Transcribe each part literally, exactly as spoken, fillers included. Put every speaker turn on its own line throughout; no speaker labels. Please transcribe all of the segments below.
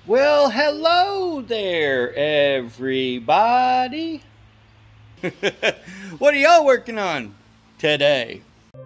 Well, hello there, everybody. What are y'all working on today?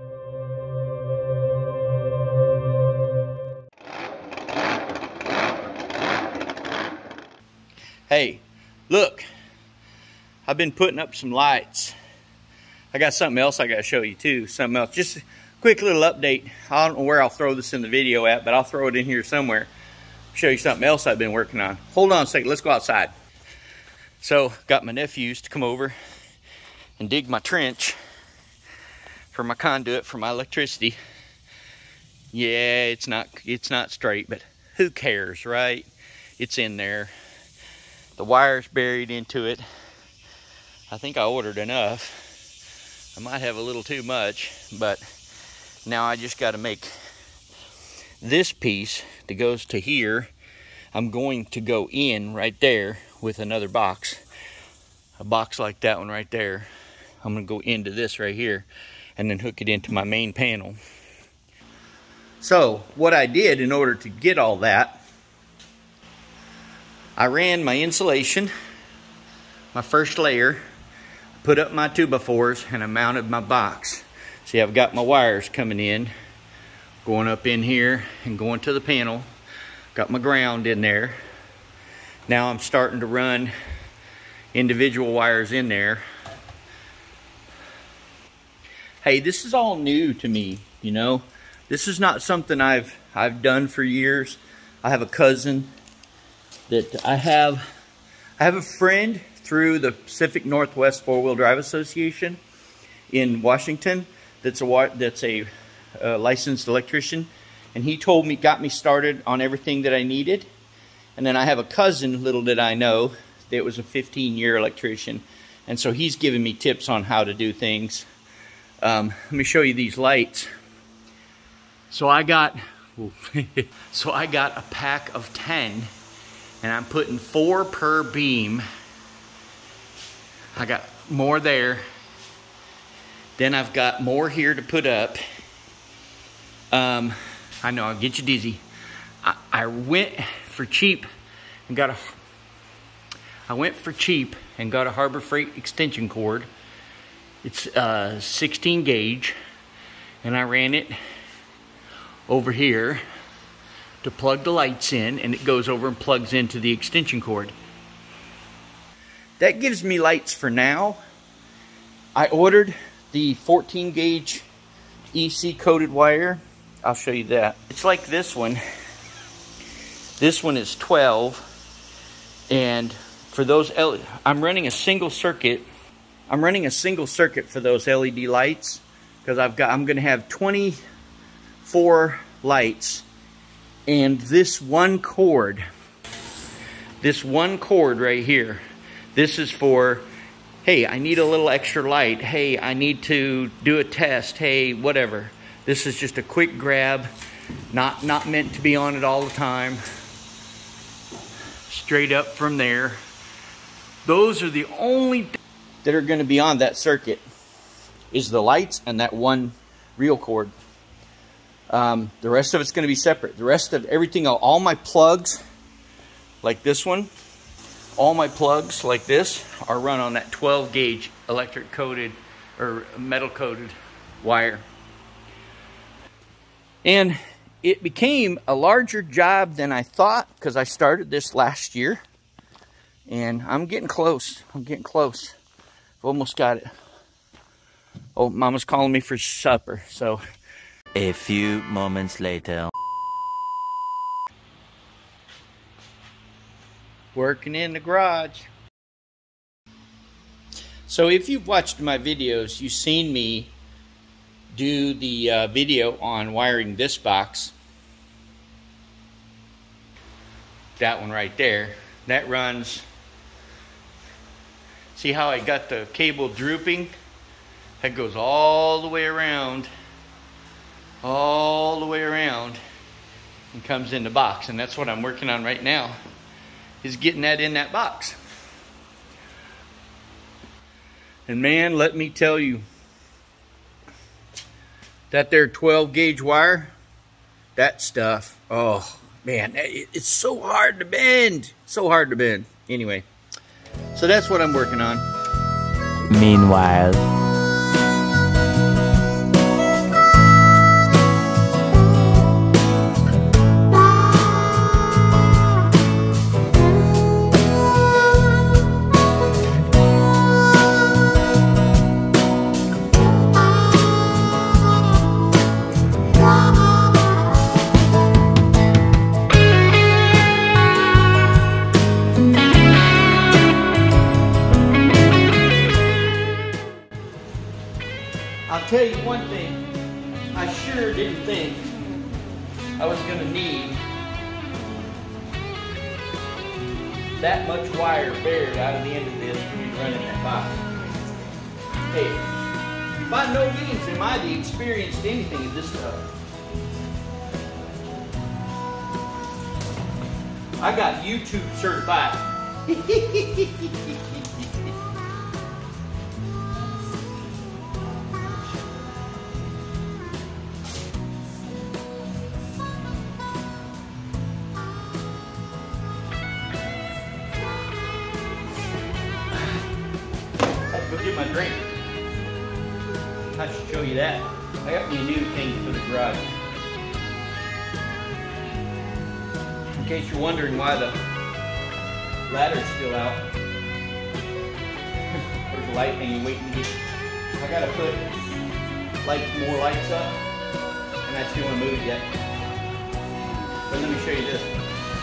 Hey, look, I've been putting up some lights. I got something else I got to show you too. Something else. Just a quick little update. I don't know where I'll throw this in the video at, but I'll throw it in here somewhere. Show you something else I've been working on. Hold on a second. Let's go outside. So, got my nephews to come over and dig my trench for my conduit for my electricity. Yeah, it's not it's not straight, but who cares, right? It's in there. The wire's buried into it. I think I ordered enough. I might have a little too much, but now I just got to make this piece that goes to here. I'm going to go in right there with another box. A box like that one right there. I'm going to go into this right here and then hook it into my main panel. So what I did in order to get all that, I ran my insulation, my first layer, put up my two by fours, and I mounted my box. See, I've got my wires coming in, going up in here and going to the panel. Got my ground in there. Now I'm starting to run individual wires in there. Hey, this is all new to me, you know. This is not something I've I've done for years. I have a cousin that I have I have a friend through the Pacific Northwest Four-Wheel Drive Association in Washington that's a that's a uh, licensed electrician, and he told me, got me started on everything that I needed. And then I have a cousin, little did I know, that was a fifteen year electrician, and so he's giving me tips on how to do things. Um, let me show you these lights. So I got so I got a pack of ten, and I'm putting four per beam. I got more there. Then I've got more here to put up. Um, I know, I'll get you dizzy. I, I went for cheap and got a. I went for cheap and got a Harbor Freight extension cord. It's uh, sixteen gauge, and I ran it over here to plug the lights in, and it goes over and plugs into the extension cord. That gives me lights for now. I ordered the fourteen gauge E C coated wire. I'll show you that. It's like this one. This one is twelve, and for those L I'm running a single circuit. I'm running a single circuit for those L E D lights because I've got I'm going to have twenty-four lights, and this one cord, this one cord right here. This is for, hey, I need a little extra light. Hey, I need to do a test. Hey, whatever. This is just a quick grab, not, not meant to be on it all the time. Straight up from there. Those are the only that are going to be on that circuit, is the lights and that one reel cord. Um, the rest of it's going to be separate. The rest of everything, all my plugs, like this one, all my plugs like this are run on that twelve gauge electric coated or metal coated wire. And it became a larger job than I thought because I started this last year. And I'm getting close. I'm getting close. I've almost got it. Oh, Mama's calling me for supper, so.
A few moments later.
Working in the garage. So if you've watched my videos, you've seen me do the uh, video on wiring this box. That one right there. That runs. See how I got the cable drooping? That goes all the way around. All the way around. And comes in the box. And that's what I'm working on right now, is getting that in that box. And man, let me tell you, that there twelve gauge wire, that stuff, oh, Man, it, it's so hard to bend. So hard to bend. Anyway, so that's what I'm working on.
Meanwhile.
I'll tell you one thing, I sure didn't think I was gonna need that much wire buried out of the end of this for me to run in that box. Hey, by no means am I the experienced anything of this stuff. I got YouTube certified. Go get my drink. I should show you that. I got me a new thing for the garage. In case you're wondering why the ladder's still out. There's a light hanging waiting to get. I gotta put light, more lights up, and I still want to move it yet. But let me show you this.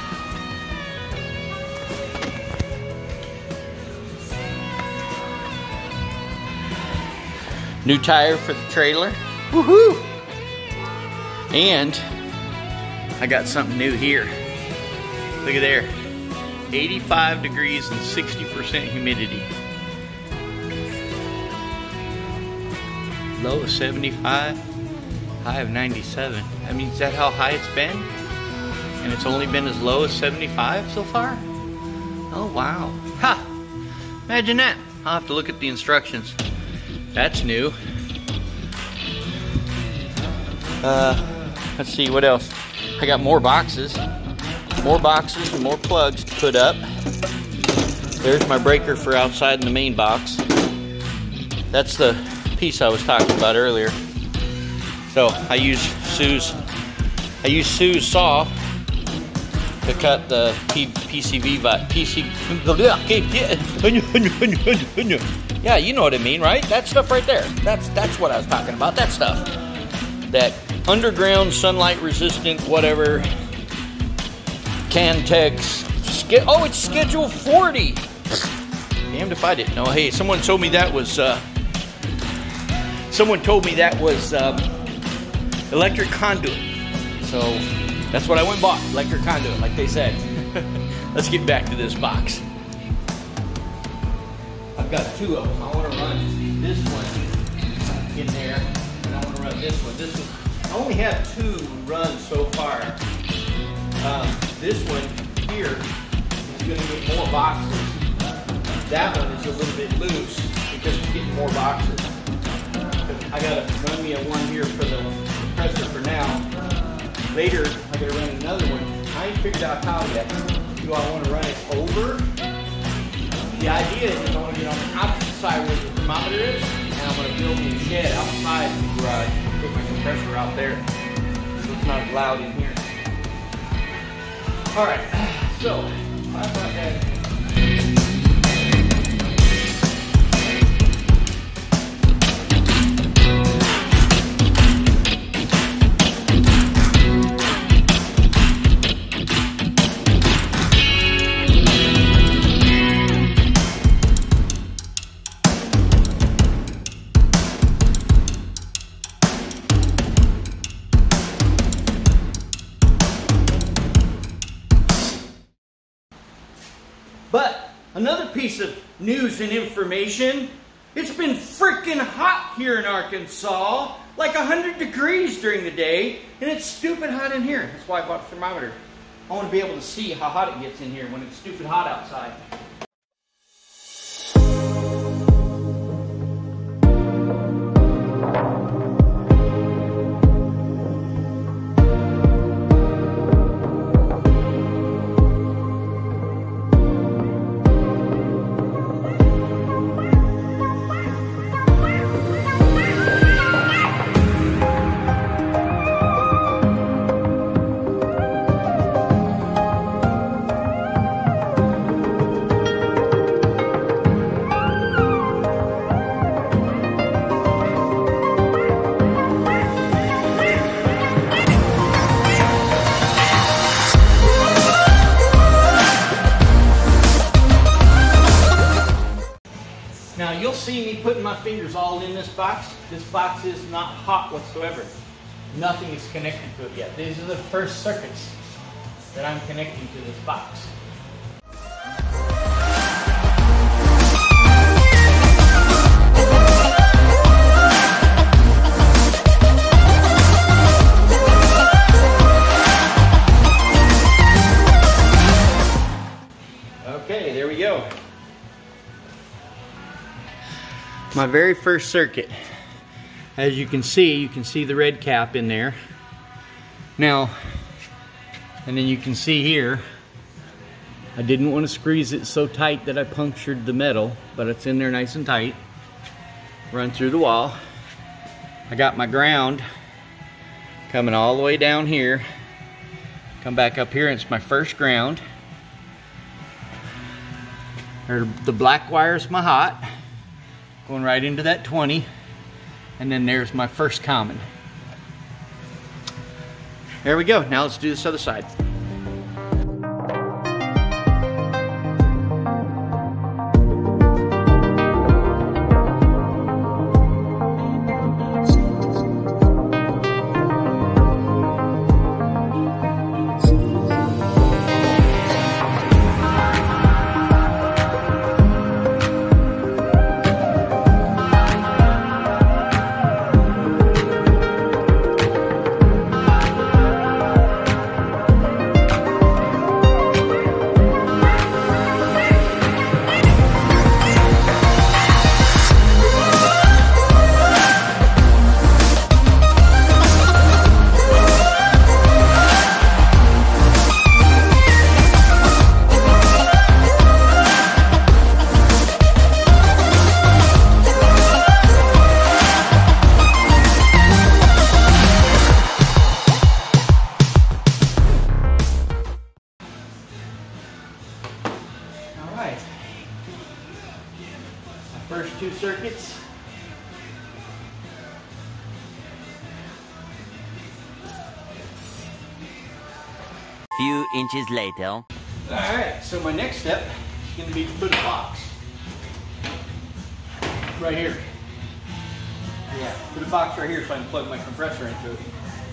New tire for the trailer. Woohoo! And I got something new here. Look at there. eighty-five degrees and sixty percent humidity. Low of seventy-five, high of ninety-seven. I mean, is that how high it's been? And it's only been as low as seventy-five so far? Oh, wow. Ha! Imagine that. I'll have to look at the instructions. That's new. Uh, let's see, what else? I got more boxes. More boxes and more plugs to put up. There's my breaker for outside in the main box. That's the piece I was talking about earlier. So I use Sue's I use Sue's saw to cut the P PCV P C. Yeah, you know what I mean, right? That stuff right there. That's that's what I was talking about. That stuff. That underground, sunlight resistant, whatever. Cantex. Oh, it's schedule forty. Damned if I didn't know. Hey, someone told me that was. Uh, someone told me that was um, electric conduit. So that's what I went and bought. Electric conduit, like they said. Let's get back to this box. I've got two of them. I want to run this one in there, and I want to run this one. This one, I only have two runs so far. Um, this one here is going to get more boxes. That one is a little bit loose because it's getting more boxes. I got to run me a one here for the compressor for now. Later, I got to run another one. I ain't figured out how yet. Do I want to run it over? The idea is I want to get on the opposite side where the thermometer is, and I'm going to build me a shed outside the garage. Put my compressor out there so it's not as loud in here. All right, so I thought that. But another piece of news and information, it's been freaking hot here in Arkansas, like one hundred degrees during the day, and it's stupid hot in here. That's why I bought a thermometer. I want to be able to see how hot it gets in here when it's stupid hot outside. see me putting my fingers all in this box. This box is not hot whatsoever. Nothing is connected to it yet. These are the first circuits that I'm connecting to this box. Okay, there we go. My very first circuit. As you can see, you can see the red cap in there. Now, and then you can see here, I didn't want to squeeze it so tight that I punctured the metal, but it's in there nice and tight. Run through the wall. I got my ground coming all the way down here. Come back up here, and it's my first ground. The black wire's my hot, going right into that twenty, and then there's my first common. There we go. Now let's do this other side. First two circuits.
Few inches later.
All right, so my next step is going to be to put a box right here. Yeah, put a box right here so I can plug my compressor into it.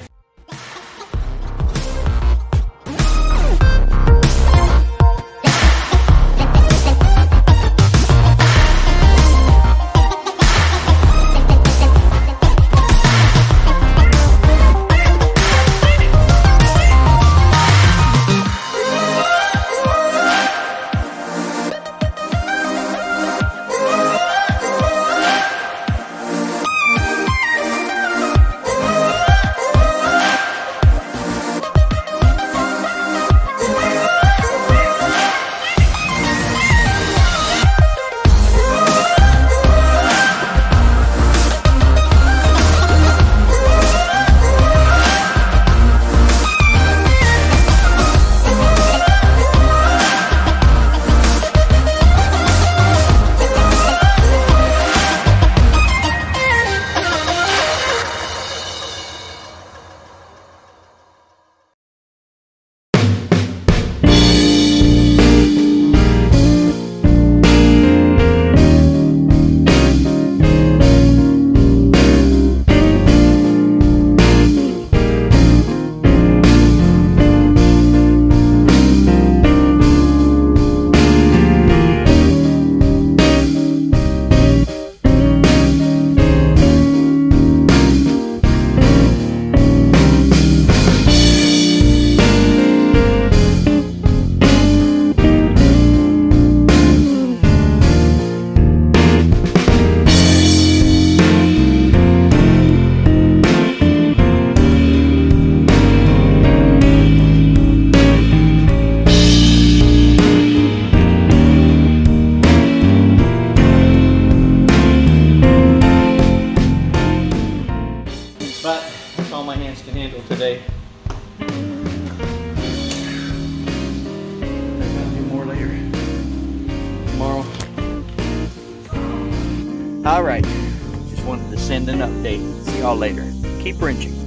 Today. I'm gonna do more later. Tomorrow. All right. Just wanted to send an update. See y'all later. Keep wrenching.